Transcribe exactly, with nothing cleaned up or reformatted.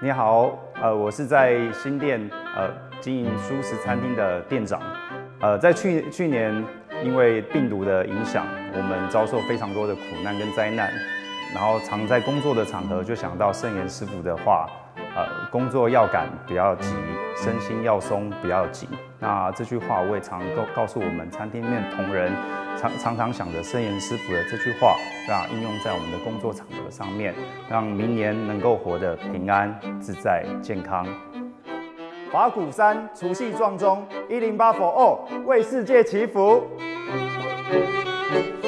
你好，呃，我是在新店呃经营蔬食餐厅的店长。呃，在去去年因为病毒的影响，我们遭受非常多的苦难跟灾难，然后常在工作的场合就想到圣严师傅的话，呃，工作要赶不要急，身心要松不要紧。那这句话我也常告告诉我们餐厅里面同仁，常常常想着圣严师傅的这句话，让应用在我们的工作场合上面，让明年能够活得平安、自在、健康。法鼓山除夕撞钟，一零八 for all 为世界祈福。